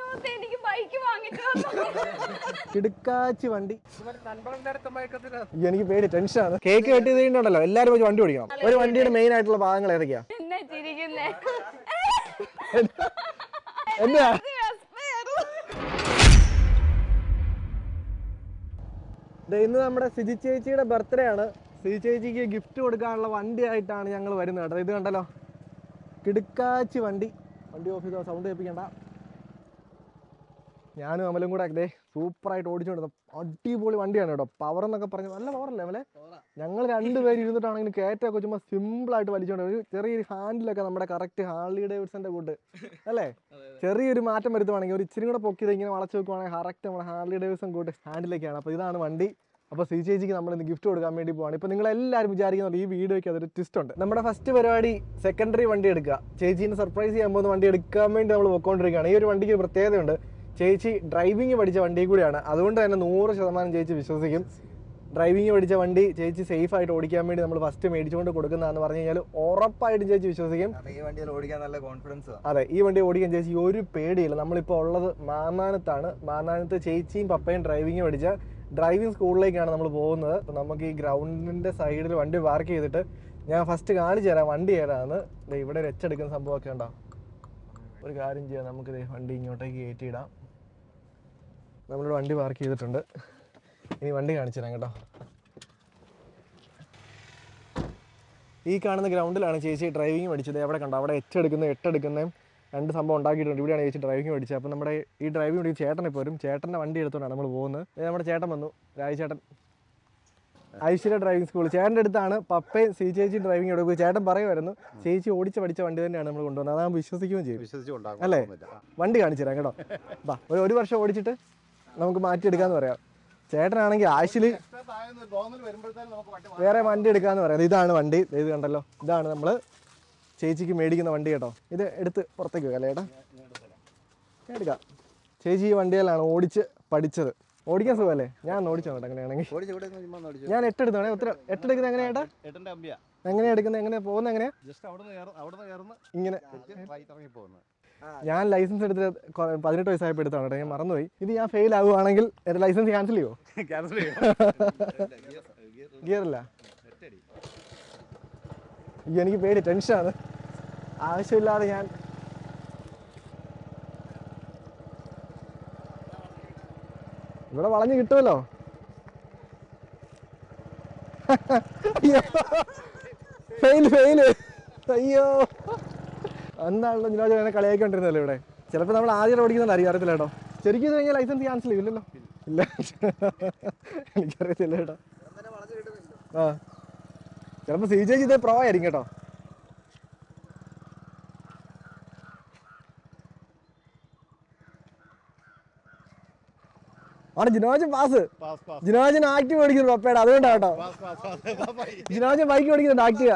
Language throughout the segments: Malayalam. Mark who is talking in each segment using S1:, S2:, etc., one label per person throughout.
S1: കിടുക്കാച്ചി വണ്ടി. എനിക്ക് പേടി, ടെൻഷനാണ്. കേക്ക് കെട്ടി കഴിഞ്ഞുണ്ടല്ലോ എല്ലാരും വെച്ച് വണ്ടി ഓടിക്കണം. ഒരു വണ്ടിയുടെ മെയിൻ ആയിട്ടുള്ള ഭാഗങ്ങൾ ഏതൊക്കെയാ? എന്താ ഇന്ന് നമ്മുടെ സിജി ചേച്ചിയുടെ ബർത്ത്ഡേ ആണ്. സിജി ചേച്ചിക്ക് ഗിഫ്റ്റ് കൊടുക്കാനുള്ള വണ്ടി ആയിട്ടാണ് ഞങ്ങൾ വരുന്നത് കേട്ടോ. ഇത് കണ്ടല്ലോ, കിടുക്കാച്ചി വണ്ടി. വണ്ടി ഓഫ് ചെയ്തോ, സൗണ്ട് കേൾപ്പിക്കണ്ട. ഞാനും അമലും കൂടെ അതേ സൂപ്പറായിട്ട് ഓടിച്ചുകൊണ്ടിരുന്നത്. അടിപൊളി വണ്ടിയാണ് കേട്ടോ. പവർ എന്നൊക്കെ പറഞ്ഞാൽ നല്ല പവറല്ലേ അമലെ? ഞങ്ങൾ രണ്ടുപേരും ഇരുന്നിട്ടാണെങ്കിൽ കയറ്റൊക്കെ ചുമ്മാ സിമ്പിളായിട്ട് വലിച്ചുകൊണ്ട് ഒരു ചെറിയൊരു ഹാൻഡിലൊക്കെ നമ്മുടെ കറക്റ്റ് ഹാർലി ഡേവിഡ്സന്റെ കൂട്ട് അല്ലേ? ചെറിയൊരു മാറ്റം വരുത്തുവാണെങ്കിൽ ഒരു ഇച്ചിരി കൂടെ പൊക്കിയത് ഇങ്ങനെ വളച്ച് വെക്കുവാണെങ്കിൽ കറക്റ്റ് നമ്മുടെ ഹാർലി ഡേവിഡ്സൺ കൂട്ട് ഹാൻഡിലൊക്കെയാണ്. അപ്പോൾ ഇതാണ് വണ്ടി. അപ്പോൾ സി ചേച്ചിക്ക് നമ്മൾ ഇന്ന് ഗിഫ്റ്റ് കൊടുക്കാൻ വേണ്ടി പോവാണ്. ഇപ്പോൾ നിങ്ങളെല്ലാവരും വിചാരിക്കുന്നുണ്ട് ഈ വീഡിയോയ്ക്ക് അതൊരു ട്വിസ്റ്റ് ഉണ്ട്. നമ്മുടെ ഫസ്റ്റ് പരിപാടി സെക്കൻഡറി വണ്ടി എടുക്കുക. ചേച്ചീനെ സർപ്രൈസ് ചെയ്യാൻ പോകുന്ന വണ്ടി എടുക്കാൻ വേണ്ടി നമ്മൾ പോയിക്കൊണ്ടിരിക്കുകയാണ്. ഈ ഒരു വണ്ടിക്ക് ഒരു പ്രത്യേകതയുണ്ട്. ചേച്ചി ഡ്രൈവിംഗ് പഠിച്ച വണ്ടി കൂടിയാണ്. അതുകൊണ്ട് തന്നെ 100% ചേച്ചി വിശ്വസിക്കും. ഡ്രൈവിംഗ് പഠിച്ച വണ്ടി ചേച്ചി സേഫ് ആയിട്ട് ഓടിക്കാൻ വേണ്ടി നമ്മൾ ഫസ്റ്റ് മേടിച്ചുകൊണ്ട് കൊടുക്കുന്നതെന്ന് പറഞ്ഞു കഴിഞ്ഞാൽ ഉറപ്പായിട്ടും ചേച്ചി വിശ്വസിക്കും. അതെ, ഈ വണ്ടി ഓടിക്കാൻ ചേച്ചി ഒരു പേടിയില്ല. നമ്മളിപ്പോൾ ഉള്ളത് മാന്നാനത്താണ്. മാന്നാനത്ത് ചേച്ചിയും പപ്പയും ഡ്രൈവിംഗ് പഠിച്ച ഡ്രൈവിംഗ് സ്കൂളിലേക്കാണ് നമ്മൾ പോകുന്നത്. അപ്പോൾ നമുക്ക് ഈ ഗ്രൗണ്ടിൻ്റെ സൈഡിൽ വണ്ടി പാർക്ക് ചെയ്തിട്ട് ഞാൻ ഫസ്റ്റ് കാണിച്ചു തരാം വണ്ടി ഏതാണെന്ന്. ഇവിടെ ഒരു എച്ചെടുക്കുന്ന സംഭവമൊക്കെ ഉണ്ടോ? ഒരു കാര്യം ചെയ്യാം, നമുക്കിത് വണ്ടി ഇങ്ങോട്ടേക്ക് കയറ്റിയിടാം. നമ്മളിവിടെ വണ്ടി പാർക്ക് ചെയ്തിട്ടുണ്ട്. ഇനി വണ്ടി കാണിച്ചു തരാം കേട്ടോ. ഈ കാണുന്ന ഗ്രൗണ്ടിലാണ് ചേച്ചി ഡ്രൈവിംഗ് പഠിച്ചത്. അവിടെ കണ്ടോ, അവിടെ എട്ടെടുക്കുന്നതും രണ്ട് സംഭവം ഉണ്ടാക്കിയിട്ടുണ്ട്. ഇവിടെയാണ് ചേച്ചി ഡ്രൈവിംഗ് പഠിച്ചത്. അപ്പോൾ നമ്മുടെ ഈ ഡ്രൈവിംഗ് പഠിച്ച ചേട്ടൻ ഇപ്പോൾ വരും. ചേട്ടൻ്റെ വണ്ടി എടുത്തുകൊണ്ടാണ് നമ്മൾ പോകുന്നത്. നമ്മുടെ ചേട്ടൻ വന്നു, രാജചേട്ടൻ. ഐശ്വര്യ ഡ്രൈവിംഗ് സ്കൂൾ ചേട്ടൻ്റെ അടുത്താണ്. പപ്പയും സി ചേച്ചി ഡ്രൈവിംഗ് എടുക്കുക. ചേട്ടൻ പറയുമായിരുന്നു ചേച്ചി ഓടിച്ച് പഠിച്ച വണ്ടി തന്നെയാണ് നമ്മൾ കൊണ്ടുവന്നത്. അതാകുമ്പോൾ വിശ്വസിക്കുകയും ചെയ്യും അല്ലേ? വണ്ടി കാണിച്ചു തരാം കേട്ടോ. വാ, ഒരു വർഷം ഓടിച്ചിട്ട് നമുക്ക് മാറ്റിയെടുക്കാമെന്ന് പറയാം. ചേട്ടനാണെങ്കിൽ ആഴ്ചയിൽ വേറെ വണ്ടി എടുക്കാമെന്ന് പറയാം. ഇതാണ് വണ്ടി, ഇത് കണ്ടല്ലോ. ഇതാണ് നമ്മൾ ചേച്ചിക്ക് മേടിക്കുന്ന വണ്ടി കേട്ടോ. ഇത് എടുത്ത് പുറത്തേക്ക് വെക്കാം അല്ലേ ചേട്ടാ? എടുക്കാം. ചേച്ചി ഈ വണ്ടിയിലാണ് ഓടിച്ച് പഠിച്ചത്. ഓടിക്കാൻ സുഖമല്ലേ? ഞാൻ ഓടിച്ചോ കേട്ടോ. അങ്ങനെയാണെങ്കിൽ ഞാൻ എട്ടെടുത്താണേ. എട്ടെടുക്കുന്നത് എങ്ങനെയാ ചേട്ടാ? എങ്ങനെയാ എടുക്കുന്നത്? എങ്ങനെയാ പോകുന്നത്? എങ്ങനെയാ? ഇങ്ങനെ ഞാൻ ലൈസൻസ് എടുത്ത് 18 വയസ്സായപ്പോൾ എടുത്താണ് കേട്ടോ. ഞാൻ മറന്നുപോയി. ഇത് ഞാൻ ഫെയിൽ ആവുകയാണെങ്കിൽ എൻ്റെ ലൈസൻസ് ക്യാൻസൽ ചെയ്യുമോ? ഗിയറില്ല. എനിക്ക് പേടി, ടെൻഷനാണ്. ആവശ്യമില്ലാതെ ഞാൻ ഇവിടെ വളഞ്ഞ് കിട്ടുമല്ലോ. ഫെയില്. അയ്യോ, എന്താണല്ലോ ജിനോജ് അങ്ങനെ കളിയാക്കിക്കൊണ്ടിരുന്നല്ലോ ഇവിടെ. ചിലപ്പോൾ നമ്മൾ ആദ്യം ഓടിക്കുന്നുണ്ട്, അറിയത്തില്ല കേട്ടോ. ശരിക്കും ഇത് കഴിഞ്ഞാൽ ലൈസൻസ് ക്യാൻസൽ ചെയ്യില്ലല്ലോ? ഇല്ല, എനിക്കറിയത്തില്ല കേട്ടോ. ആ, ചിലപ്പോൾ സി ചേച്ചി ഇത് പ്രോ ആയിരിക്കും കേട്ടോ. അവിടെ ജിനോജൻ പാസ്. ജിനോജൻ ആക്റ്റീവ് ഓടിക്കുന്നു പപ്പയുടെ, അതുകൊണ്ടാ കേട്ടോ. ജിനോജൻ ബൈക്ക് ഓടിക്കുന്നുണ്ട് ആക്റ്റീവ.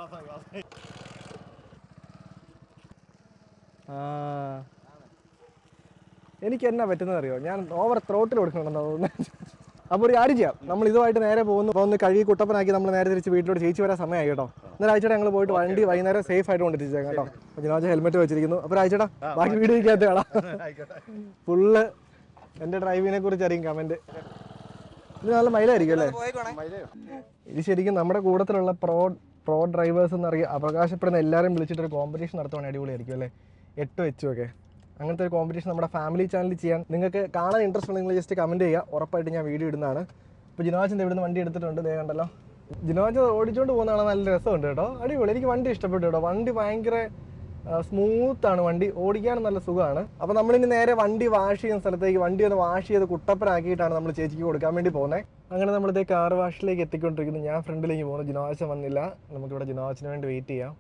S1: എനിക്ക് എന്നാ പറ്റുന്നത് അറിയോ? ഞാൻ ഓവർ ത്രോട്ടിൽ കൊടുക്കണമെന്ന് തോന്നുന്നു. അപ്പോൾ ഒരു കാര്യം ചെയ്യാം, നമ്മൾ ഇതുമായിട്ട് നേരെ പോകുന്നു കഴുകി കുട്ടപ്പനാക്കി നമ്മൾ നേരെ തിരിച്ച് വീട്ടിലോട്ട് ചേച്ചി വരാൻ സമയമായി കേട്ടോ. ഇന്നലെ ആഴ്ചയുടെ ഞങ്ങൾ പോയിട്ട് വണ്ടി വൈകുന്നേരം സേഫ് ആയിട്ട് കൊണ്ടിരിച്ചേക്കാം കേട്ടോ. അപ്പോൾ ജിനോജ ഹെൽമെറ്റ് വെച്ചിരിക്കുന്നു. അപ്പോൾ ആഴ്ചടാ ബാക്കി വീഡിയോയ്ക്കകത്ത് കാണാം. ഫുള്ള് എൻ്റെ ഡ്രൈവിങ്ങിനെ കുറിച്ച് അറിയും കമൻറ്റ്. ഇത് നല്ല മൈലായിരിക്കും അല്ലേ? ഇത് ശരിക്കും നമ്മുടെ കൂട്ടത്തിലുള്ള പ്രോ ഡ്രൈവേഴ്സ് എന്നറിയാം അവകാശപ്പെടുന്ന എല്ലാവരും വിളിച്ചിട്ടൊരു കോമ്പറ്റീഷൻ നടത്തുവാണെങ്കിൽ അടിപൊളിയായിരിക്കും അല്ലേ? 8 വെച്ചുമൊക്കെ അങ്ങനത്തെ ഒരു കോമ്പറ്റീഷൻ നമ്മുടെ ഫാമിലി ചാനലിൽ ചെയ്യാൻ നിങ്ങൾക്ക് കാണാൻ ഇൻട്രസ്റ്റ് ഉണ്ടെങ്കിൽ ജസ്റ്റ് കമൻറ്റ് ചെയ്യുക. ഉറപ്പായിട്ട് ഞാൻ വീഡിയോ ഇടുന്നതാണ്. ഇപ്പോൾ ജിനോജൻ്റെ ഇവിടുന്ന് വണ്ടി എടുത്തിട്ടുണ്ട്, ദേ കണ്ടല്ലോ. ജിനോജ് ഓടിച്ചുകൊണ്ട് പോകുന്നതാണ്, നല്ല രസമുണ്ട് കേട്ടോ. അടിപൊളി, എനിക്ക് വണ്ടി ഇഷ്ടപ്പെട്ടു കേട്ടോ. വണ്ടി ഭയങ്കര സ്മൂത്താണ്, വണ്ടി ഓടിക്കാനും നല്ല സുഖമാണ്. അപ്പോൾ നമ്മളിനി നേരെ വണ്ടി വാഷ് ചെയ്യുന്ന സ്ഥലത്തേക്ക് വണ്ടി ഒന്ന് വാഷ് ചെയ്ത് കുട്ടപ്പനാക്കിയിട്ടാണ് നമ്മൾ ചേച്ചിക്ക് കൊടുക്കാൻ വേണ്ടി പോകുന്നത്. അങ്ങനെ നമ്മളിതേ കാർ വാഷിലേക്ക് എത്തിക്കൊണ്ടിരിക്കുന്നു. ഞാൻ ഫ്രണ്ടിലേക്ക് പോകുന്നു, ജിനോജ് വന്നില്ല. നമുക്കിവിടെ ജിനോജിന് വേണ്ടി വെയിറ്റ് ചെയ്യാം.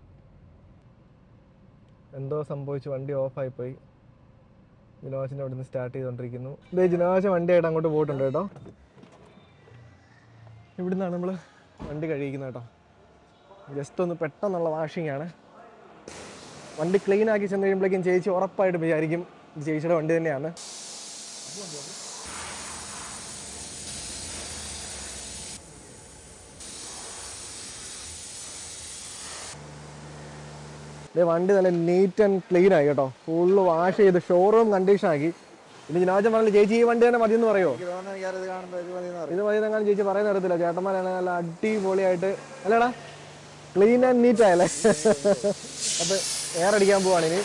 S1: എന്തോ സംഭവിച്ചു, വണ്ടി ഓഫായിപ്പോയി. ജിനോജിനെ അവിടെ നിന്ന് സ്റ്റാർട്ട് ചെയ്തുകൊണ്ടിരിക്കുന്നു. ഇതേ ജിനോജ് വണ്ടിയായിട്ട് അങ്ങോട്ട് പോയിട്ടുണ്ട് കേട്ടോ. ഇവിടുന്നാണ് നമ്മൾ വണ്ടി കഴിക്കുന്നത് കേട്ടോ. ജസ്റ്റ് ഒന്ന് പെട്ടെന്നുള്ള വാഷിംഗ് ആണ്. വണ്ടി ക്ലീൻ ആക്കി ചെന്ന് കഴിയുമ്പോഴേക്കും ചേച്ചി ഉറപ്പായിട്ട് വിചാരിക്കും ചേച്ചിയുടെ വണ്ടി തന്നെയാണ്. വണ്ടി നല്ല നീറ്റ് ആൻഡ് ക്ലീൻ ആയി കേട്ടോ. ഫുള്ള് വാഷ് ചെയ്ത് ഷോറൂം കണ്ടീഷൻ ആക്കി. ഇനി ജിനോജൻ പറഞ്ഞു ചേച്ചി ഈ വണ്ടി തന്നെ മതി എന്ന് പറയുമോ? ഇത് മതി എന്നെങ്കിലും ചേച്ചി പറയുന്ന അറിയത്തില്ല. ചേട്ടന്മാരാണ് നല്ല അടിപൊളിയായിട്ട് അല്ലേടാ ക്ലീൻ ആൻഡ് നീറ്റ് ആയല്ലേ. അപ്പൊ എയർ അടിക്കാൻ പോവാണ് ഇനി.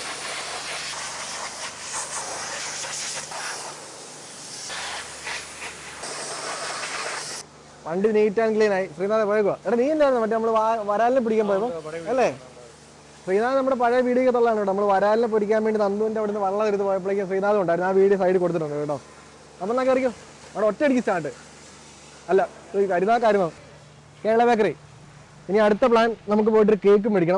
S1: വണ്ടി നീറ്റ് ആൻഡ് ക്ലീൻ ആയി. ശ്രീനാഥ് പോയേക്കുവാ. എടാ നീ എന്തായിരുന്നു മറ്റേ നമ്മൾ വരാലിനെ പിടിക്കാൻ പോയപ്പോ അല്ലേ? ശ്രീനാഥ് നമ്മുടെ പഴയ വീഡിയോ തള്ളാണ് കേട്ടോ. നമ്മൾ വരാലിനെ പിടിക്കാൻ വേണ്ടി നന്ദുവിന്റെ അവിടെ നിന്ന് വള്ളം എടുത്ത് പോയപ്പോഴേക്കും ശ്രീനാഥ് ഉണ്ടായിരുന്നു. ആ വീഡിയോ സൈഡിൽ കൊടുത്തിട്ടുണ്ട് കേട്ടോ. അപ്പം എന്നാ കയറിക്കോ. അവിടെ ഒറ്റയടിക്ക് സ്റ്റാർട്ട് അല്ല കരുതാക്കായിരുന്നു കേരള ബേക്കറി. ഇനി അടുത്ത പ്ലാൻ നമുക്ക് പോയിട്ടൊരു കേക്ക് മേടിക്കണം.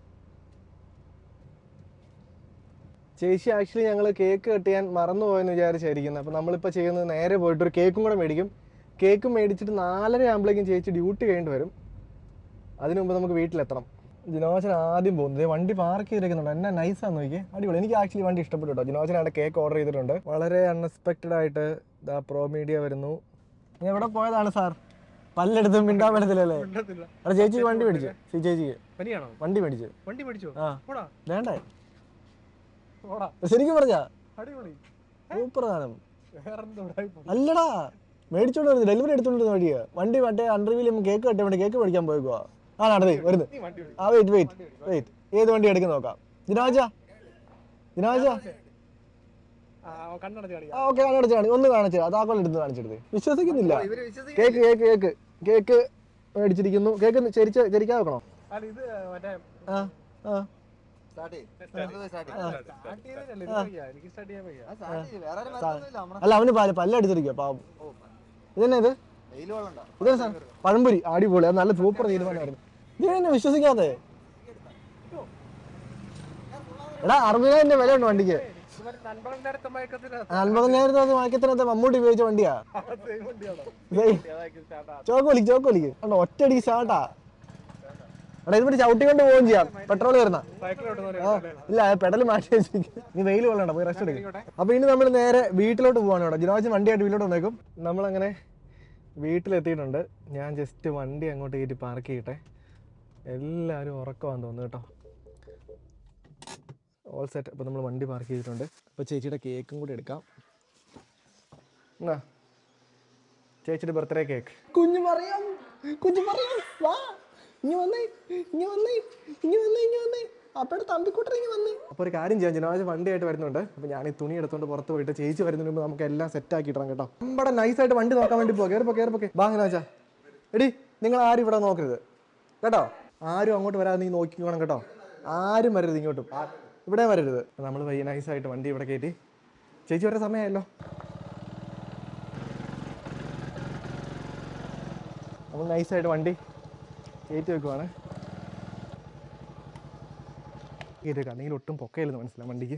S1: ചേച്ചി ആക്ച്വലി ഞങ്ങൾ കേക്ക് കട്ട് ചെയ്യാൻ മറന്നുപോയെന്ന് വിചാരിച്ചായിരിക്കുന്നത്. അപ്പോൾ നമ്മളിപ്പോൾ ചെയ്യുന്നത് നേരെ പോയിട്ടൊരു കേക്കും കൂടെ മേടിക്കും. കേക്ക് മേടിച്ചിട്ട് 4:30 ആകുമ്പോഴേക്കും ചേച്ചി ഡ്യൂട്ടി കഴിഞ്ഞിട്ട് വരും. അതിനു മുമ്പ് നമുക്ക് വീട്ടിലെത്തണം. ജിനോജൻ ആദ്യം പോകുന്നത് വണ്ടി പാർക്ക് ചെയ്തിരിക്കുന്നുണ്ട്. എന്നെ നൈസാന്ന് നോക്കിയേ, അടിപൊളി. എനിക്ക് ആക്ച്വലി വണ്ടി ഇഷ്ടപ്പെട്ടു കേട്ടോ. ജിനോജൻ അവിടെ കേക്ക് ഓർഡർ ചെയ്തിട്ടുണ്ട്. വളരെ അൺഎക്സ്പെക്റ്റഡ് ആയിട്ട് ദാ പ്രോ മീഡിയ വരുന്നു. ഞാൻ എവിടെ പോയതാണ് സാർ? പല്ലെടുത്ത് മിണ്ടാൻ പറ്റത്തില്ലല്ലേ? അവിടെ ചേച്ചിക്ക് വണ്ടി മേടിച്ചു. ചേച്ചിക്ക് വണ്ടി മേടിച്ചു. ആ വേണ്ടേ? ശരിക്കും പറഞ്ഞാ സൂപ്പർ സാധനം അല്ലടാ. മേടിച്ചോണ്ട് വരുന്നത് ഡെലിവറി എടുത്തോണ്ടിരുന്ന വഴിയാ. വണ്ടി മറ്റേ അണ്ടർവീൽ കേക്ക് കട്ടാൻ വേണ്ടി കേക്ക് മേടിക്കാൻ പോയേക്കുവാ. ആ നടന്നേ വരുന്നു. ആ വെയിറ്റ് ഏത് വണ്ടി എടുക്കുന്ന നോക്കാം. ജിനോജ ഓക്കെ കണ്ണടച്ച് കാണി. ഒന്ന് കാണിച്ചു അതാക്കോളം എടുത്ത് കാണിച്ചെടുത്ത്. വിശ്വസിക്കുന്നില്ല. കേക്ക് മേടിച്ചിരിക്കുന്നു. കേക്ക് ചരിക്കാതെ വെക്കണോ? അല്ല അവന് പല്ലടിച്ചിരിക്കുക പാവം. ഇതന്നെ ഇതന്നെ സാർ പഴംപൊരി അടിപൊളി. അത് നല്ല സൂപ്പർ തീരുമാനമായിരുന്നു. ഇതെന്നെ വിശ്വസിക്കാതെ. എടാ 60,000 വില ഉണ്ട് വണ്ടിക്ക്. 40,000 മയക്കത്തിനകത്ത് മമ്മൂട്ടി ഉപയോഗിച്ച വണ്ടിയാ. ചോക്കോലിക്ക് കണ്ടോ ഒറ്റയടിക്ക് സ്റ്റാർട്ടാ. എടാ ഇത് ചവിട്ടിക്കൊണ്ട് പോവുകയും ചെയ്യാം. പെട്രോൾ കയറുന്ന ഇല്ല പെടൽ മാറ്റി വെച്ചിരിക്കും. നീ വെയിൽ കൊള്ളണ്ട, പോയി റെസ്റ്റ് എടുക്കും. അപ്പൊ ഇനി നമ്മൾ നേരെ വീട്ടിലോട്ട് പോവാണ് കേട്ടോ. ജിനോജൻ വണ്ടിയായിട്ട് വീട്ടിലോട്ട് വന്നേക്കും. നമ്മളങ്ങനെ വീട്ടിലെത്തിയിട്ടുണ്ട്. ഞാൻ ജസ്റ്റ് വണ്ടി അങ്ങോട്ട് കയറ്റി പാർക്ക് ചെയ്യട്ടെ. എല്ലാവരും ഉറക്കമാണെന്ന് തോന്നുന്നു കേട്ടോ. All set. അപ്പോൾ നമ്മൾ വണ്ടി പാർക്ക് ചെയ്തിട്ടുണ്ട്. അപ്പോൾ ചേച്ചിയുടെ കേക്കും കൂടി എടുക്കാം. എന്നാ ചേച്ചിയുടെ ബർത്ത്ഡേ കേക്ക്. കുഞ്ഞു പറയാം വാ ഇനി വന്നേ അപ്പയുടെ തമ്പിക്കൂട്ടർ ഇനി വന്നേ. അപ്പോൾ ഒരു കാര്യം ചെയ്യാം, ജിനോജൻ വണ്ടിയായിട്ട് വരുന്നുണ്ട്. അപ്പോൾ ഞാൻ ഈ തുണി എടുത്തുകൊണ്ട് പുറത്ത് പോയിട്ട് ചേച്ചി വരുന്നതിന് മുമ്പ് നമുക്ക് എല്ലാം സെറ്റ് ആക്കിയിട്ടാണ് കേട്ടോ. നമ്മുടെ നൈസായിട്ട് വണ്ടി നോക്കാൻ വേണ്ടി പോകാം. കയറിപ്പോ ബാ ജിനോജ. എടി നിങ്ങൾ ആരും ഇവിടെ നോക്കരുത് കേട്ടോ. ആരും അങ്ങോട്ട് വരാതെ നീ നോക്കിക്കോണം കേട്ടോ. ആരും വരരുത് ഇങ്ങോട്ടും, ഇവിടെ വരരുത്. നമ്മൾ നൈസായിട്ട് വണ്ടി ഇവിടെ കയറ്റി. ചേച്ചി വരെ സമയമായല്ലോ. നമ്മൾ നൈസായിട്ട് വണ്ടി കയറ്റി വെക്കുവാണ്. കയറ്റി അല്ലെങ്കിൽ ഒട്ടും പൊക്കയില്ലെന്ന് മനസ്സിലാവും വണ്ടിക്ക്.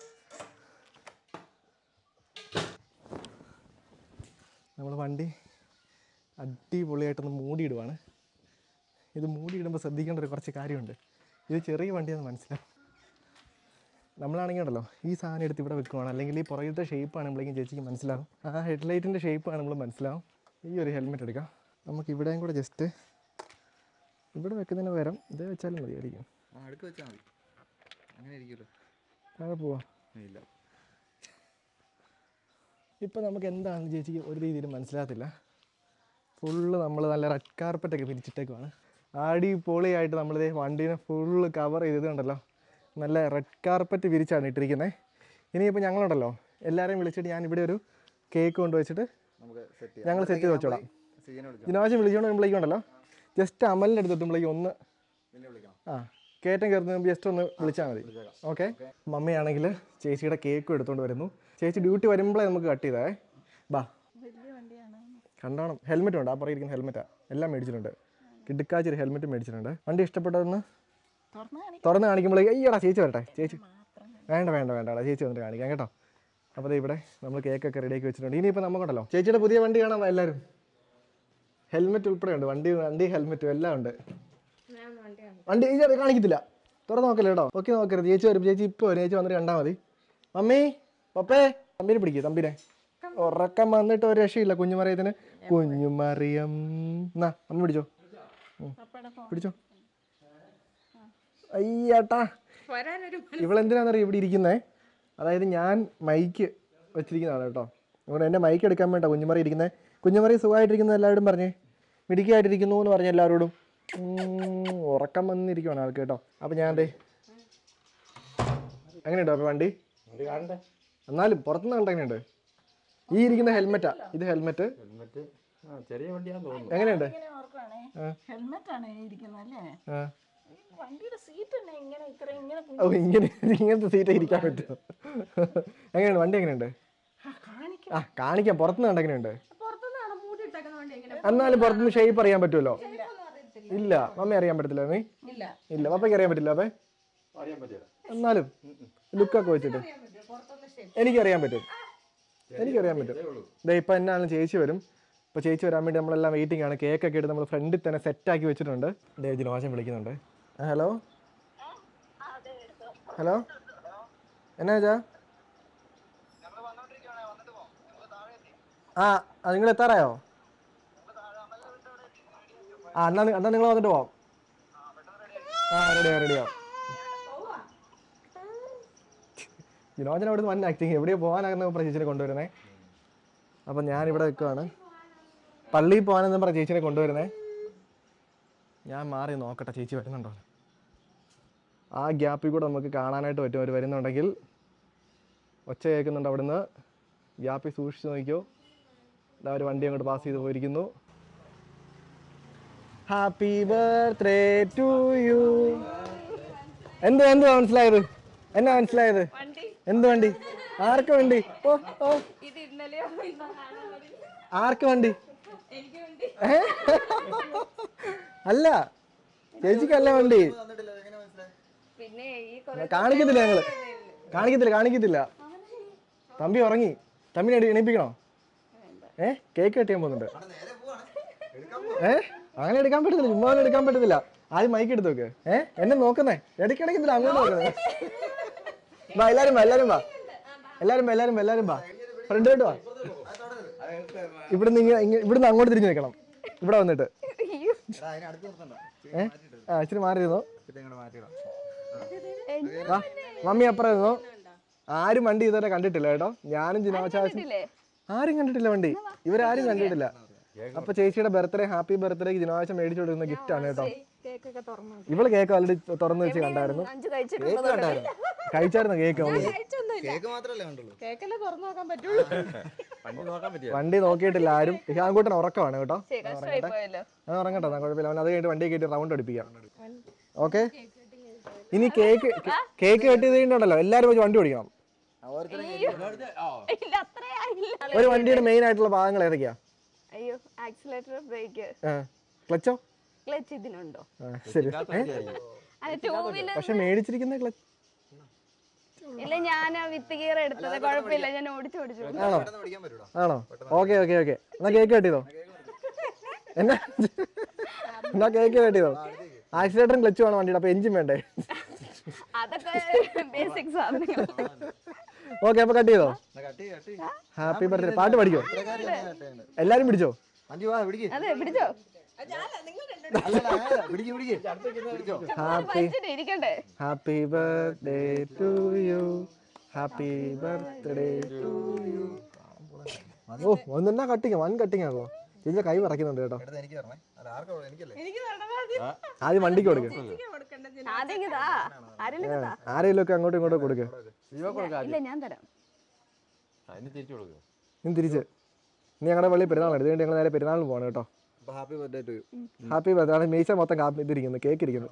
S1: നമ്മൾ വണ്ടി അടിപൊളിയായിട്ടൊന്ന് മൂടിയിടുവാണ്. ഇത് മൂടിയിടുമ്പോൾ ശ്രദ്ധിക്കേണ്ട ഒരു കുറച്ച് കാര്യമുണ്ട്. ഇത് ചെറിയ വണ്ടിയാണെന്ന് മനസ്സിലാവും. നമ്മളാണെങ്കിൽ ഉണ്ടല്ലോ ഈ സാധനം എടുത്ത് ഇവിടെ വെക്കുവാണ്, അല്ലെങ്കിൽ ഈ പുറകിലത്തെ ഷേപ്പ് ആണെങ്കിലേക്കും ചേച്ചിക്ക് മനസ്സിലാവും. ആ ഹെഡ്ലൈറ്റിൻ്റെ ഷേപ്പ് ആണ് നമ്മൾ മനസ്സിലാവും. ഈ ഒരു ഹെൽമെറ്റ് എടുക്കാം. നമുക്ക് ഇവിടെയും കൂടെ ജസ്റ്റ് ഇവിടെ വെക്കുന്നതിന് പകരം ഇതേ വെച്ചാലും മതിയായിരിക്കും. താഴെ പോവാ. ഇപ്പം നമുക്ക് എന്താണെന്ന് ചേച്ചിക്ക് ഒരു രീതിയിലും മനസ്സിലാകത്തില്ല. ഫുള്ള് നമ്മൾ നല്ല റെഡ് കാർപ്പറ്റൊക്കെ പിരിച്ചിട്ടേക്കുവാണ്. അടിപൊളിയായിട്ട് നമ്മളിത് വണ്ടീനെ ഫുള്ള് കവർ ചെയ്തിട്ടുണ്ടല്ലോ. നല്ല റെഡ് കാർപ്പറ്റ് വിരിച്ചാണ് ഇട്ടിരിക്കുന്നത്. ഇനിയിപ്പോൾ ഞങ്ങളുണ്ടല്ലോ എല്ലാവരെയും വിളിച്ചിട്ട് ഞാൻ ഇവിടെ ഒരു കേക്ക് കൊണ്ടുവച്ചിട്ട് ഞങ്ങൾ സെറ്റ് ചെയ്ത് വെച്ചോളാം. ജിനോജൻ വിളിച്ചുകൊണ്ട് വരുമ്പോഴേക്കുണ്ടല്ലോ ജസ്റ്റ് അമലിൻ്റെ അടുത്ത് എത്തുമ്പോഴേക്കും ഒന്ന് കയറ്റം കയറുന്ന ജസ്റ്റ് ഒന്ന് വിളിച്ചാൽ മതി. ഓക്കെ. മമ്മിയാണെങ്കിൽ ചേച്ചിയുടെ കേക്കും എടുത്തുകൊണ്ട് വരുന്നു. ചേച്ചി ഡ്യൂട്ടി വരുമ്പോഴേ നമുക്ക് കട്ട് ചെയ്തേ. ബാ കണ്ടോണം. ഹെൽമെറ്റ് ഉണ്ട്. ആ പറയുന്ന ഹെൽമെറ്റാണ്. എല്ലാം മേടിച്ചിട്ടുണ്ട്. കിടുക്കാച്ചൊരു ഹെൽമെറ്റ് മേടിച്ചിട്ടുണ്ട്. വണ്ടി ഇഷ്ടപ്പെട്ടതെന്ന് തുറന്ന് കാണിക്കുമ്പോഴേക്ക് അയ്യടാ ചേച്ചി വരട്ടെ. ചേച്ചി വേണ്ട ചേച്ചി വന്നിട്ട് കാണിക്കാം കേട്ടോ. അപ്പോൾ ഇവിടെ നമ്മൾ കേക്കൊക്കെ റെഡിയാക്കി വെച്ചിട്ടുണ്ട്. ഇനിയിപ്പോൾ നമുക്കുണ്ടല്ലോ ചേച്ചിയുടെ പുതിയ വണ്ടി കാണാം എല്ലാവരും. ഹെൽമെറ്റ് ഉൾപ്പെടെ ഉണ്ട്. വണ്ടി ഹെൽമെറ്റും എല്ലാം ഉണ്ട്. വണ്ടി ചേച്ചി കാണിക്കത്തില്ല. തുറന്ന് നോക്കല്ലേ കേട്ടോ. ഓക്കെ നോക്കരുത്. ചേച്ചി വരും. ചേച്ചി ഇപ്പോൾ വരും. ചേച്ചി വന്നിട്ട് കണ്ടാൽ മതി. മമ്മി പപ്പേ തമ്പിനെ പിടിക്കുക. തമ്പിനെ ഉറക്കം വന്നിട്ട് ഒരു രക്ഷയില്ല കുഞ്ഞുമറിയത്തിന്. കുഞ്ഞുമറിയം എന്നാ അമ്മ പിടിച്ചോ. അയ്യാട്ടാ, ഇവളെന്തിനാണെന്നറിയാം ഇവിടെ ഇരിക്കുന്നേ. അതായത് ഞാൻ മൈക്ക് വെച്ചിരിക്കുന്നതാണ് കേട്ടോ. അതുകൊണ്ട് എൻ്റെ മൈക്ക് എടുക്കാൻ വേണ്ട കുഞ്ഞുമറി ഇരിക്കുന്നത്. കുഞ്ഞുമറി സുഖമായിട്ടിരിക്കുന്നത് എല്ലാവരോടും പറഞ്ഞേ. മിടുക്കിയായിട്ടിരിക്കുന്നു എന്ന് പറഞ്ഞ എല്ലാവരോടും. ഉറക്കം വന്നിരിക്കുവാണ് ആൾക്ക് കേട്ടോ. അപ്പം ഞാൻ എന്തേ എങ്ങനെയുണ്ടോ അപ്പോൾ വണ്ടി? എന്നാലും പുറത്തുനിന്ന് കണ്ട എങ്ങനെയുണ്ട്? ഈ ഇരിക്കുന്ന ഹെൽമെറ്റാ, ഇത് ഹെൽമെറ്റ്
S2: ചെറിയ വണ്ടിയാന്ന് തോന്നുന്നു.
S1: എങ്ങനെയുണ്ട്? ഓ ഇങ്ങനത്തെ സീറ്റ് ഇരിക്കാൻ പറ്റുമോ? എങ്ങനെയുണ്ട് വണ്ടി? എങ്ങനെയുണ്ട്? ആ കാണിക്കാം. പുറത്തുനിന്ന് കണ്ട എങ്ങനെയുണ്ട്? എന്നാലും പുറത്തുനിന്ന് ഷേപ്പ് അറിയാൻ പറ്റുമല്ലോ. ഇല്ല മമ്മി അറിയാൻ പറ്റത്തില്ല. നീ ഇല്ല പപ്പയ്ക്ക് അറിയാൻ പറ്റില്ല. അപ്പേ എന്നാലും ലുക്കൊക്കെ വെച്ചിട്ട് എനിക്കറിയാൻ പറ്റും. ഇപ്പം എന്നാലും ചേച്ചി വരും. ഇപ്പോൾ ചേച്ചി വരാൻ വേണ്ടി നമ്മളെല്ലാം വെയിറ്റിംഗ് ആണ്. കേക്കൊക്കെ എടുത്ത് നമ്മൾ ഫ്രണ്ടിൽ തന്നെ സെറ്റാക്കി വെച്ചിട്ടുണ്ട്. ജിനോശം വിളിക്കുന്നുണ്ട്. ഹലോ ഹലോ, എന്നാ വെച്ചാ? ആ നിങ്ങൾ എത്താറായോ? ആ എന്നാ നിങ്ങൾ വന്നിട്ട് പോവാം. ആ റെഡിയാവും. ജിനോജൻ അവിടെ നിന്ന് വൻ ആക്ടിങ്. എവിടെയോ പോകാനാകുന്ന പറഞ്ഞ ചേച്ചിനെ കൊണ്ടുവരുന്നേ. അപ്പം ഞാനിവിടെ നിൽക്കുവാണ്. പള്ളിയിൽ പോകാനെന്ന് പറഞ്ഞ ചേച്ചിനെ കൊണ്ടുവരുന്നേ. ഞാൻ മാറി നോക്കട്ടെ ചേച്ചി വരുന്നുണ്ടോ. ആ ഗ്യാപ്പിൽ കൂടെ നമുക്ക് കാണാനായിട്ട് പറ്റും അവർ വരുന്നുണ്ടെങ്കിൽ. ഒച്ച കേൾക്കുന്നുണ്ട് അവിടുന്ന്. ഗ്യാപ്പിൽ സൂക്ഷിച്ച് നോക്കിയോ. അവർ വണ്ടി അങ്ങോട്ട് പാസ് ചെയ്ത് പോയിരിക്കുന്നു. Happy birthday to you. എന്ത് മനസ്സിലായത്? എന്നാ മനസ്സിലായത്? എന്ത് വണ്ടി? ആർക്ക് വണ്ടി? ഓ ആർക്ക് വണ്ടി? അല്ല ചേച്ചിക്കല്ല വണ്ടി. കാണിക്കത്തില്ല. തമ്പി ഉറങ്ങി. തമ്പിനെ എണീപ്പിക്കണോ? കേക്ക് കട്ടിയാൻ പോകുന്നുണ്ട്. അങ്ങനെ എടുക്കാൻ പറ്റത്തില്ല. ചുമ്മാ എടുക്കാൻ പറ്റത്തില്ല. ആദ്യം മൈക്ക് എടുത്ത് നോക്ക്. എന്നെ നോക്കുന്നേ ഇടയ്ക്കിടയ്ക്ക് ഇതിൽ അങ്ങോട്ട് നോക്കുന്നേ. വാ എല്ലാരും വാ. ഫ്രണ്ടിലോട്ട് വാ. ഇവിടുന്ന് അങ്ങോട്ട് തിരിഞ്ഞു നിൽക്കണം. ഇവിടെ വന്നിട്ട് ഇച്ചിരി മാറിയിരുന്നോ. മമ്മി അപ്പുറം ഇരുന്നോ. ആരും വണ്ടി ഇതുവരെ കണ്ടിട്ടില്ല കേട്ടോ. ഞാനും ജിനോചാച്ചും ആരും കണ്ടിട്ടില്ല വണ്ടി. ഇവരാരും കണ്ടിട്ടില്ല. അപ്പൊ ചേച്ചിയുടെ ബർത്ത്ഡേ, ഹാപ്പി ബർത്ത്ഡേക്ക് ജിനോചാച്ചൻ മേടിച്ചു കൊടുക്കുന്ന ഗിഫ്റ്റ് ആണ് കേട്ടോ. ഇവള് കേക്ക് ഓൾറെഡി തുറന്നു വെച്ച് കണ്ടായിരുന്നു. കഴിച്ചായിരുന്നു കേക്ക്? വണ്ടി നോക്കിയിട്ടില്ല ആരും. ഹിയാൻകൂട്ടൻ ഉറക്കമാണ് കേട്ടോ. ഉറങ്ങട്ടെ, കുഴപ്പമില്ല. അത് കഴിഞ്ഞിട്ട് വണ്ടി കയറ്റി റൗണ്ട് അടിപ്പിക്കാം. ഓക്കെ. ഇനി കേക്ക് കെട്ടി കഴിഞ്ഞിട്ടുണ്ടല്ലോ എല്ലാരും വെച്ച് വണ്ടി ഓടിക്കണം. ഒരു വണ്ടിയുടെ മെയിൻ ആയിട്ടുള്ള ഭാഗങ്ങൾ ഏതൊക്കെയാ?
S3: ആക്സിലറേറ്റർ, ബ്രേക്ക്,
S1: ക്ലച്ചോ?
S3: ക്ലച്ച് ഇതിനുണ്ടോ?
S1: ശരി. പക്ഷെ മേടിച്ചിരിക്കുന്ന ക്ലച്ച്
S3: ഇല്ല. ഞാൻ വിത്ത് ഗിയർ എടുത്തത്. കുഴപ്പമില്ല, ഞാൻ ഓടിച്ചു.
S1: ആണോ? ഓക്കെ. എന്നാ കേക്ക് കെട്ടിയതോ? എന്നാ കേക്ക് കെട്ടിയതോ? ആക്സിലേറ്ററും ക്ലച്ചും ആണ് വണ്ടിയുടെ. അപ്പൊ എഞ്ചിൻ വേണ്ടേ?
S3: അതൊക്കെ ബേസിക് സാധനങ്ങൾ.
S1: ഓക്കെ അപ്പൊ കട്ട് ചെയ്തോ? ഹാപ്പി ബർത്ത്ഡേ പാട്ട് പഠിക്കോ? എല്ലാരും പിടിച്ചോ?
S3: അതെ പിടിച്ചോ.
S1: Happy birthday to you. Happy birthday to you. ഓ ഒന്നെന്നാ കട്ടിങ്, വൻ കട്ടിങ് ആണല്ലോ. ചേച്ചിയുടെ കൈ വിറയ്ക്കുന്നുണ്ട് കേട്ടോ. ആദ്യം വണ്ടിക്ക് കൊടുക്ക. ആരെങ്കിലും ഒക്കെ അങ്ങോട്ടും ഇങ്ങോട്ടും കൊടുക്ക. നീ തിരിച്ച് നീ ഞങ്ങളുടെ പള്ളി പെരുന്നാൾ എടുത്ത് ഞങ്ങൾ നേരെ പെരുന്നാളിന് പോകണം കേട്ടോ. Happy birthday. മീശ മൊത്തം ഇതിരിക്കുന്നു, കേക്ക് ഇരിക്കുന്നു.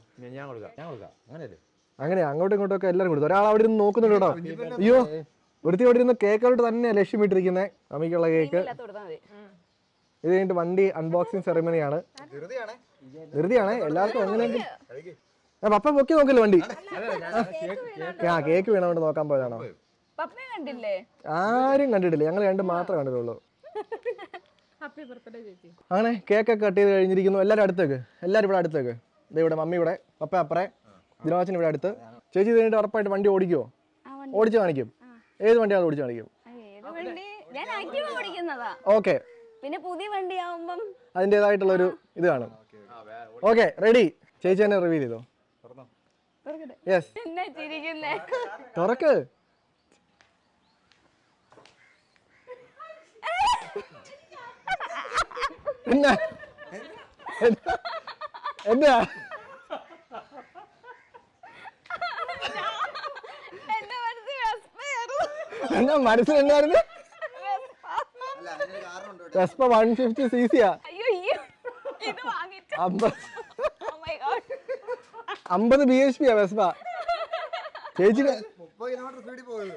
S1: അങ്ങനെ അങ്ങോട്ടും ഇങ്ങോട്ടും ഒക്കെ എല്ലാവരും കൊടുത്തു. ഒരാൾ അവിടെ ഇരുന്ന് നോക്കുന്നുണ്ട് കേട്ടോ. അയ്യോ ഒരുത്തി അവിടെ ഇരുന്ന് കേക്കോട്ട് തന്നെയാണ് ലക്ഷ്യമിട്ടിരിക്കുന്നത്. അമ്മയ്ക്കുള്ള കേക്ക്. ഇത് കഴിഞ്ഞിട്ട് വണ്ടി അൺബോക്സിങ് സെറിമണിയാണ്. ധൃതിയാണ് എല്ലാവർക്കും. എങ്ങനെയെങ്കിലും പപ്പ പൊക്കി നോക്കില്ല വണ്ടി. കേക്ക് വീണോണ്ട് നോക്കാൻ പോയതാണോ? ആരും കണ്ടിട്ടില്ല. ഞങ്ങൾ രണ്ടും മാത്രമേ കണ്ടിട്ടുള്ളൂ. അങ്ങനെ കേക്കൊക്കെ കട്ട് ചെയ്ത് കഴിഞ്ഞിരിക്കുന്നു. എല്ലാവരും അടുത്തേക്ക്. എല്ലാവരും ഇവിടെ അടുത്തേക്ക്. ഇവിടെ മമ്മി ഇവിടെ, പപ്പ അപ്പറേ, ജിനോചൻ ഇവിടെ അടുത്ത്. ചേച്ചി കഴിഞ്ഞിട്ട് ഉറപ്പായിട്ട് വണ്ടി ഓടിക്കുമോ? ഓടിച്ചു കാണിക്കും. ഏത് വണ്ടിയാണ് ഓടിച്ചു കാണിക്കും? ഓക്കെ.
S3: പിന്നെ പുതിയ വണ്ടിയാവുമ്പം
S1: അതിൻ്റെതായിട്ടുള്ളൊരു ഇത് കാണും. Okay ready. ചേച്ചി തന്നെ റിവീൽ ചെയ്തോ. യെസ്
S3: എന്നാ ചിരിക്കുന്നേ?
S1: തുറക്ക്. എന്നാ എന്നാ
S3: എന്റെ മനസ്സിൽ വെസ്പയായിരുന്നു.
S1: എന്നാ മനസ്സിലുണ്ടായിരുന്നു? വെസ്പ 150 cc യാ.
S3: അയ്യോ ഇത് വാങ്ങിച്ചു.
S1: 50 bhp യാ വെസ്പ. ചേച്ചി
S4: 30 കിലോമീറ്റർ സ്പീഡിൽ പോയത്.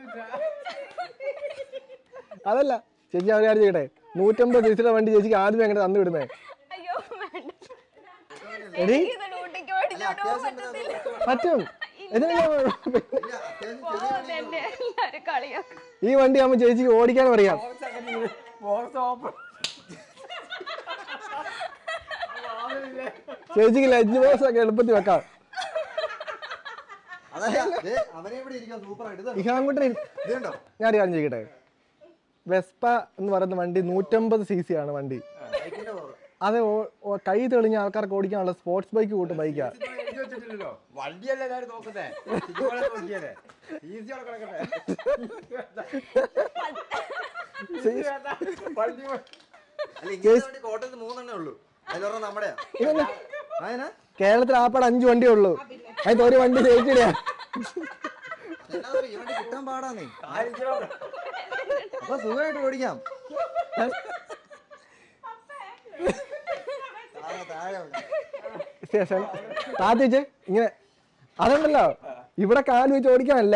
S1: അതല്ല ചേച്ചി അവർ കാര്യം ചെയ്യട്ടെ, 150 cc വണ്ടി ചേച്ചിക്ക് ആദ്യം എങ്ങനെ തന്നു വിടുന്നേ?
S3: അയ്യോ വേണ്ട.
S1: എടി
S3: ഇത് ഡ്യൂട്ടിക്ക് ഓടിച്ചോണ്ട് പോകാൻ പറ്റത്തില്ല.
S1: പറ്റും.
S4: ഇല്ല,
S3: ഓ,
S4: അത്യാവശ്യം
S3: എന്നെ എല്ലാരും കളിയാക്കും.
S1: ഈ വണ്ടി ആകുമ്പോ ചേച്ചിക്ക് ഓടിക്കാനും അറിയാം. ചേച്ചിക്ക് ലഞ്ച് ബോക്സ് ഒക്കെ എളുപ്പത്തിൽ വെക്കാം.
S4: അതല്ല, ദേ, അവനെ ഇവിടെ ഇരിക്കാൻ സൂപ്പറായിട്ട്. ഇത്
S1: ഇഹാൻകുട്ടൻ
S4: ഇതുണ്ടോ?
S1: ഞാൻ കാര്യം ചെയ്യട്ടെ, വെസ്പ എന്ന് പറയുന്ന വണ്ടി 150 cc ആണ് വണ്ടി.
S4: ബൈക്കിന്റെ പവർ.
S1: അത് കൈ തെളിഞ്ഞ ആൾക്കാർക്ക് ഓടിക്കാനുള്ള സ്പോർട്സ് ബൈക്ക് കൂട്ട് ബൈക്കാ.
S2: വണ്ടിയല്ലേ എല്ലാവരും നോക്കുന്നേ. നോക്കിയല്ലേ ഈസി കിടക്കട്ടെ. വണ്ടി
S4: അല്ല, ഇങ്ങനത്തെ വണ്ടി കോട്ടയത്ത് 3 ഉള്ളൂ. അതിലൊരെണ്ണം നമ്മുടെയാ. അതിനാ
S1: കേരളത്തിൽ ആപ്പാട് 5 വണ്ടിയേ ഉള്ളൂ. അതിന് ഒരു വണ്ടി ചേച്ചിയുടെ.
S4: അതെന്നാ ഈ വണ്ടി കിട്ടാൻ പാടാന്നേ. അപ്പൊ സുഖമായിട്ട് ഓടിക്കാം. താഴെ
S1: താത്തിച്ച് ഇങ്ങനെ അതുണ്ടല്ലോ, ഇവിടെ കാല് വെച്ച് ഓടിക്കാനല്ല,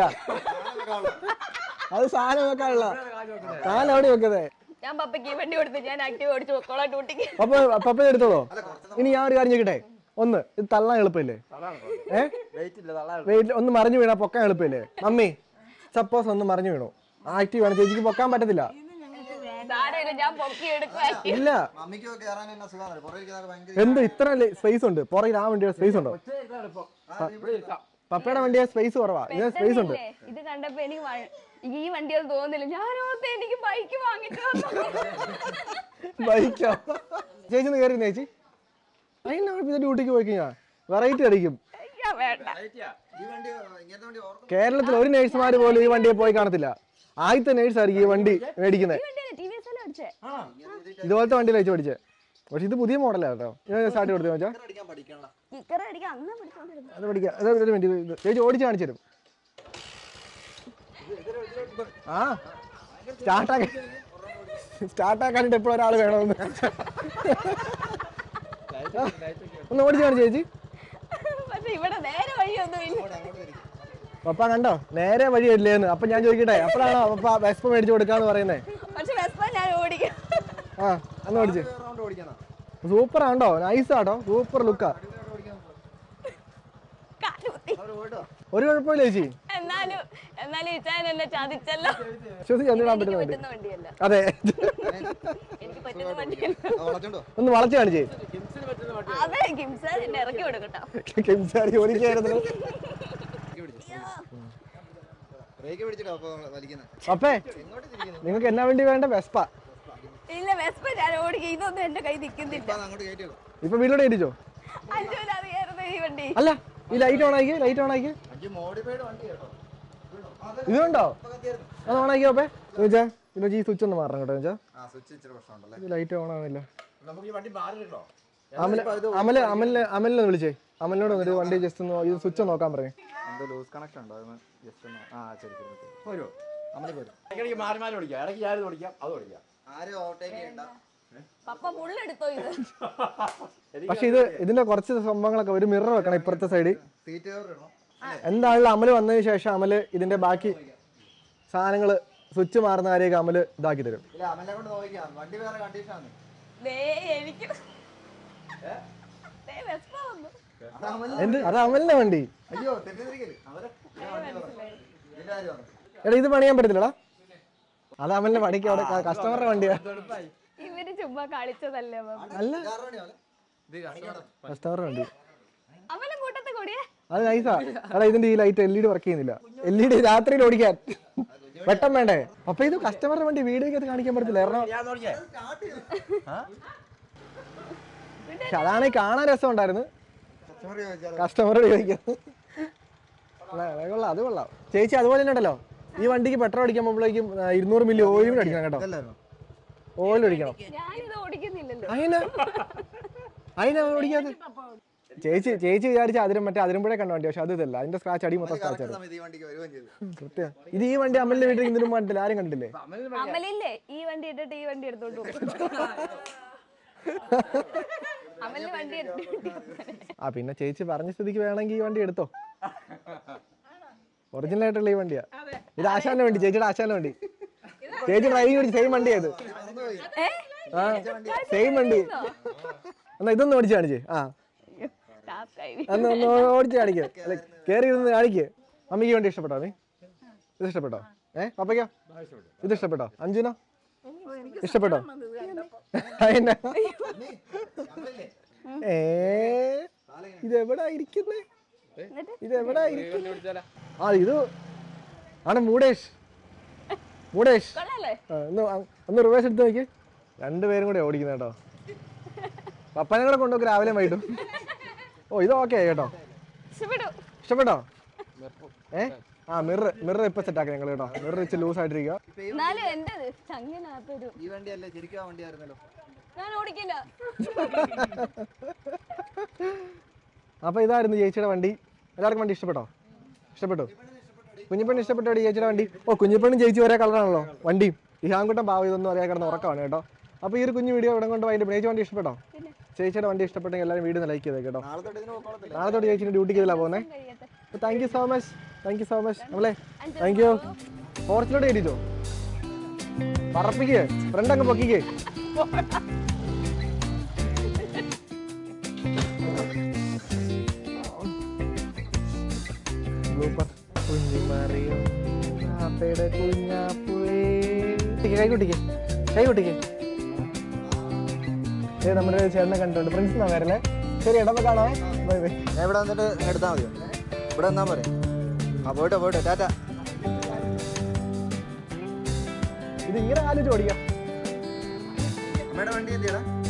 S1: അത് സാധനം വെക്കാനുള്ള കാലവിടെ വെക്കുന്നേ.
S3: ഞാൻ പപ്പയ്ക്ക് ഈ വണ്ടി കൊടുത്ത് ഞാൻ ആക്റ്റീവ് ഓടിച്ചു പൊക്കോളാം ഡ്യൂട്ടിക്ക്.
S1: പപ്പ എടുത്തോളോ. ഇനി ഞാൻ ഒരു കാര്യം ചെയ്യട്ടെ, ഒന്ന് ഇത് തള്ളാൻ എളുപ്പമില്ലേ? വെയിറ്റ് ഒന്ന് മറിഞ്ഞു വീണാ പൊക്കാൻ എളുപ്പമില്ലേ? മമ്മി സപ്പോസ് ഒന്ന് മറിഞ്ഞു വീണു, ആക്റ്റീവ് ആണ്, ചേച്ചിക്ക് പൊക്കാൻ പറ്റത്തില്ല.
S3: ഞാൻ പൊക്കി എടുക്കുക.
S1: ഇല്ല
S4: മമ്മിക്കൊക്കെ കയറാൻ എന്നാ സുഖമാണ്. പുറകിൽ ഭയങ്കര
S1: എന്ത് ഇത്ര സ്പേസ് ഉണ്ട് പുറകിൽ? ആ വണ്ടിയുടെ സ്പേസ് ഉണ്ടോ? പപ്പയുടെ വണ്ടിയുടെ സ്പേസ് കുറവാ, ഇതിന് സ്പേസ് ഉണ്ട്.
S3: ഇത് കണ്ടപ്പോ എനിക്ക് ഈ വണ്ടിയൊന്നും തോന്നുന്നില്ല. ഞാൻ ഓർത്ത് എനിക്ക് ബൈക്ക് വാങ്ങിച്ചു.
S1: ബൈക്കോ? ചേച്ചി ഒന്ന് കയറി ചേച്ചി. അതിന് ഡ്യൂട്ടിക്ക് പോയി കഴിഞ്ഞാ വെറൈറ്റി അടിക്കും.
S3: വേണ്ട,
S4: ഈ വണ്ടി ഇങ്ങനത്തെ വണ്ടി ഓർക്കും.
S1: കേരളത്തിൽ ഒരു നേഴ്സുമാര് പോലും ഈ വണ്ടിയെ പോയി കാണത്തില്ല. ആദ്യത്തെ നേഴ്സ് ആയിരിക്കും ഈ വണ്ടി മേടിക്കുന്നത്. ഇതുപോലത്തെ വണ്ടിയിൽ വെച്ച് പഠിച്ചേ. പക്ഷെ ഇത് പുതിയ മോഡലാ കേട്ടോ. ഞാൻ സ്റ്റാർട്ട് കൊടുത്തു വെച്ചാൽ
S4: അടിക്കാൻ പഠിക്കണം.
S1: അത് പഠിക്കാം. ഒരു മിനിറ്റ് ചേച്ചി ഓടിച്ച് കാണിച്ചു തരും. ആ സ്റ്റാർട്ടാക്കാനായിട്ട് എപ്പോഴും ഒരാൾ വേണമെന്ന്. ഒന്ന് ഓടിച്ച് കാണിച്ചു ചേച്ചി.
S3: ഇവിടെ നേരെ വഴിയൊന്നും ഇല്ല.
S1: പപ്പ കണ്ടോ നേരെ വഴിയില്ലേന്ന്. അപ്പൊ ഞാൻ ചോദിക്കട്ടെ, അപ്പോഴാണോ പപ്പ വെസ്പ മേടിച്ചു കൊടുക്കാന്ന് പറയുന്നേ?
S3: പക്ഷെ വെസ്പ ഞാൻ ഓടിക്കാം.
S1: ആ അന്ന് ഓടിച്ച്
S4: റൗണ്ട് ഓടിക്കണം.
S1: സൂപ്പർ ആണോ, നൈസ് ആട്ടോ, സൂപ്പർ ലുക്കാ. ഒരു കുഴപ്പമില്ല ചേച്ചി.
S3: എന്നാലും ഇച്ചാൻ എന്നെ ചതിച്ചല്ലോ.
S1: ശ്വസിക്കാൻ പറ്റുന്ന
S3: വണ്ടിയല്ല,
S1: അതെ.
S3: എനിക്ക് പറ്റുന്ന വണ്ടിയല്ല.
S4: വളച്ചോണ്ടോ?
S1: ഒന്ന് വളച്ചു കാണിച്ചേ.
S3: അതെ കിംസാർ എന്നെ ഇറക്കി കൊടുക്കട്ടോ.
S1: ഓടിക്കായിരുന്നു.
S4: ബ്രേക്ക് പിടിച്ചിട്ടോ അപ്പൊ വലിക്കുന്നത്.
S1: അപ്പേ
S4: എങ്ങോട്ട് തിരിക്കുന്നു?
S1: നിങ്ങൾക്ക് എന്നാ വേണ്ടി വേണ്ട? വെസ്പ.
S3: ഇല്ല വെസ്പ ഞാൻ ഓടിക്കുക. ഇതൊന്നും എന്റെ കൈ നിൽക്കുന്നില്ല.
S4: ഇപ്പൊ അങ്ങോട്ട് കയറ്റിയോ?
S1: ഇപ്പൊ വീട്ടിലോട്ട് കയറ്റിച്ചോ?
S3: അറിയായിരുന്നു ഈ വണ്ടി.
S1: അല്ല ഈ ലൈറ്റ് ഓൺ ആക്കി, ലൈറ്റ് ഓൺ ആക്കി.
S4: മോഡിഫൈഡ് വണ്ടി കേട്ടോ.
S1: ഇതുണ്ടോ? അത് ഓൺ ആക്കിയോ അപ്പേ? ചോദിച്ചാ പിന്നെ ഈ സ്വിച്ച് ഒന്ന് മാറണം കേട്ടോ. ചോദിച്ചാ
S4: ആ സ്വിച്ച് ഇച്ചിരി പ്രശ്നമുണ്ടല്ലേ.
S1: ഇത് ലൈറ്റ് ഓൺ ആവുന്നില്ല.
S2: നമുക്ക് ഈ വണ്ടി മാറിയിട്ടോ.
S1: അമലിനെ വിളിച്ചേ. അമലിനോട് വന്നിട്ട് വണ്ടി ജസ്റ്റ് ഒന്ന് ഇത് സ്വിച്ച് നോക്കാൻ പറയും.
S4: എന്തോ ലൂസ് കണക്ഷൻ ഉണ്ടോ? ജസ്റ്റ് ഒന്ന്. ആ ശരി ശരി.
S2: പോരോ
S4: അമലി പോരും.
S2: ഇടയ്ക്ക് മാറി മാറി ഓടിക്കാം. ഇടയ്ക്ക് ഞാൻ ഓടിക്കാം, അത് ഓടിക്കാം.
S4: ആരും ഓവർടേക്ക് ചെയ്യണ്ട.
S3: പപ്പ മുള്ളെടുത്തോ ഇത്?
S1: പക്ഷെ ഇതിന്റെ കുറച്ച് സംഭവങ്ങളൊക്കെ, ഒരു മിറർ വെക്കണം ഇപ്പുറത്തെ സൈഡ്.
S4: സീറ്റ് കവർ ഇടണം.
S1: എന്തായാലും അമല് വന്നതിന് ശേഷം അമല് ഇതിന്റെ ബാക്കി സാധനങ്ങള് സ്വിച്ച് മാറുന്ന കാര്യമൊക്കെ അമല് ഇതാക്കി തരും.
S4: ഇല്ല അമലിനെ കൊണ്ട് നോക്കിയാ വണ്ടി വേറെ കണ്ടീഷൻ ആണ്.
S3: എനിക്ക് വെസ്പ വന്നു.
S1: എന്ത്? അത് അമലിന്റെ വണ്ടി.
S4: അയ്യോ തെറ്റിദ്ധരിക്കല്. അവരെ ഇതിന്റെ കാര്യം പറഞ്ഞു.
S1: എടാ ഇത് പണിയാൻ പറ്റത്തില്ലടാ. അത് അമലിന്റെ പണിക്ക് അവിടെ കസ്റ്റമറുടെ വണ്ടിയാ.
S3: ഇവര് ചുമ്മാ കളിച്ചതല്ലേ
S1: അല്ല
S4: കാണിക്കണം.
S1: കസ്റ്റമറുടെ വണ്ടി.
S3: അവനെ കൂട്ടത്തെ കൂടിയേ.
S1: അത് നൈസാ. എടാ ഇതിന്റെ ഈ ലൈറ്റ് LED വർക്ക് ചെയ്യുന്നില്ല. LED രാത്രിയിൽ ഓടിക്കാൻ വെട്ടം വേണ്ടേ? അപ്പൊ ഇത് കസ്റ്റമറുടെ വണ്ടി വീഡിയോക്കകത്ത് കാണിക്കാൻ പറ്റത്തില്ല.
S2: ഞാൻ നോക്കിയേ.
S1: പക്ഷെ അതാണ് കാണാൻ രസം ഉണ്ടായിരുന്നു.
S4: കസ്റ്റമർ ചോദിച്ചാൽ
S1: കസ്റ്റമറോട് ചോദിക്കുന്നത് കൊള്ളാം, അത് കൊള്ളാം. ചേച്ചി അതുപോലെ തന്നെ ഉണ്ടല്ലോ, ഈ വണ്ടിക്ക് പെട്രോൾ അടിക്കാൻ പോകുമ്പോഴേക്കും 200 മില്ലി ഓയിലും അടിക്കണം കേട്ടോ. ഓയിൽ ഒഴിക്കണം.
S3: ഞാനിത് ഓടിക്കുന്നില്ലല്ലോ.
S1: അതിനാ ഓടിക്കാതെ. ചേച്ചി വിചാരിച്ച അതിരമ്പുഴ കണ്ട വണ്ടി, പക്ഷെ അത് ഇതല്ല. അതിന്റെ സ്ക്രാച്ച് അടി മൊത്തം സ്ക്രാച്ച് ആണ്. കൃത്യം. ഇത് ഈ വണ്ടി അമലിന്റെ വീട്ടിൽ ഇതിനും കണ്ടില്ല, ആരും കണ്ടില്ലേ?
S3: അമലില്ലേ ഈ വണ്ടി ഇട്ടിട്ട് ഈ വണ്ടി എടുത്തോണ്ട് പോകും. അമലിന് വണ്ടി
S1: ആ പിന്നെ ചേച്ചി പറഞ്ഞ സ്ഥിതിക്ക് വേണമെങ്കിൽ ഈ വണ്ടി എടുത്തോ. ഒറിജിനൽ ആയിട്ടുള്ള ഈ വണ്ടിയാ. ഇത് ആശാന്റെ വണ്ടി, ചേച്ചിയുടെ ആശാന്റെ വണ്ടി. ചേച്ചി ഡ്രൈവിംഗ് പഠിച്ച സെയിം വണ്ടി ആയത്. ആ സെയിം വണ്ടി. എന്നാ ഇതൊന്ന് ഓടിച്ച് കാണിച്ചേ. ഒന്ന് ഓടിച്ച് കാണിക്കേ, കേറി ഇരുന്ന് കാണിക്കേ. അമ്മയ്ക്ക് ഈ വണ്ടി ഇഷ്ടപ്പെട്ടോ? അമ്മ ഇത് ഇഷ്ടപ്പെട്ടോ? പപ്പയ്ക്കോ ഇത് ഇഷ്ടപ്പെട്ടോ? അഞ്ജുനോ ഇഷ്ടപ്പെട്ടോ? ഇതെവിടാ ഇരിക്കുന്നേ? ഇതെവിടാ ഇരിക്കുന്നേ? ആ ഇത് ആണ് മൂടേഷ്. ഒന്ന് റിവേഴ്സ് എടുത്ത് നോക്കി. രണ്ടുപേരും കൂടെ ഓടിക്കുന്ന കേട്ടോ. പപ്പനെ കൂടെ കൊണ്ടുപോയി രാവിലെ വൈകിട്ടും. ഓ ഇത് ഓക്കെ കേട്ടോ. ഇഷ്ടപ്പെട്ടോ? ആ മിറർ ഇപ്പൊ സെറ്റ് ആക്കി ഞങ്ങൾ കേട്ടോ. മിറർ ഇച്ചിരി ലൂസ് ആയിട്ടിരിക്കുക. അപ്പൊ ഇതായിരുന്നു ചേച്ചിയുടെ വണ്ടി. എല്ലാവർക്കും വണ്ടി ഇഷ്ടപ്പെട്ടോ? കുഞ്ഞിപ്പെണ്ണ് ഇഷ്ടപ്പെട്ടോ ചേച്ചിയുടെ വണ്ടി? ഓ കുഞ്ഞിപ്പെണ്ണും ചേച്ചി ഒരേ കളറാണല്ലോ വണ്ടിയും. ഈ ഹാങ്കുട്ടം ഭാവം ഇതൊന്നും അറിയാൻ കിടന്ന് ഉറക്കമാണ് കേട്ടോ. അപ്പോൾ ഈ ഒരു കുഞ്ഞു വീഡിയോ ഇവിടെ കൊണ്ട് വൈകിട്ട് ചേച്ചി വണ്ടി ഇഷ്ടപ്പെട്ടോ? ചേച്ചിയുടെ വണ്ടി ഇഷ്ടപ്പെട്ടെങ്കിൽ എല്ലാവരും വീഡിയോ ലൈക്ക് ചെയ്തേ കേട്ടോ. നാളെ തൊട്ട് ചേച്ചിയുടെ ഡ്യൂട്ടിക്ക് ഇതിലാണ് പോകുന്നത്. താങ്ക് യു സോ മച്ച് നമ്മളെ. Thank you. ഫോർച്ചിലോട്ട് കയറ്റിച്ചോ, പറപ്പിക്കേ, ഫ്രണ്ട് അങ്ങ് പൊക്കിക്കേ. കൈകൊട്ടിക്കേ. നമ്മുടെ ചേട്ടനെ കണ്ടിട്ടുണ്ട്. പ്രിൻസ് എന്നാ പേരല്ലേ? ശരി ഇടപ്പ കാണാമേ. Bye bye.
S4: ഞാൻ ഇവിടെ വന്നിട്ട് എടുത്താൽ മതിയോ? ഇവിടെ വന്നാൽ പോരെ? ആ പോയിട്ടോ ടാറ്റ.
S1: ഇത് ഇങ്ങനെ ആലോചിച്ച് ഓടിക്കാം.
S4: അമ്മയുടെ വണ്ടി എന്തിയാ?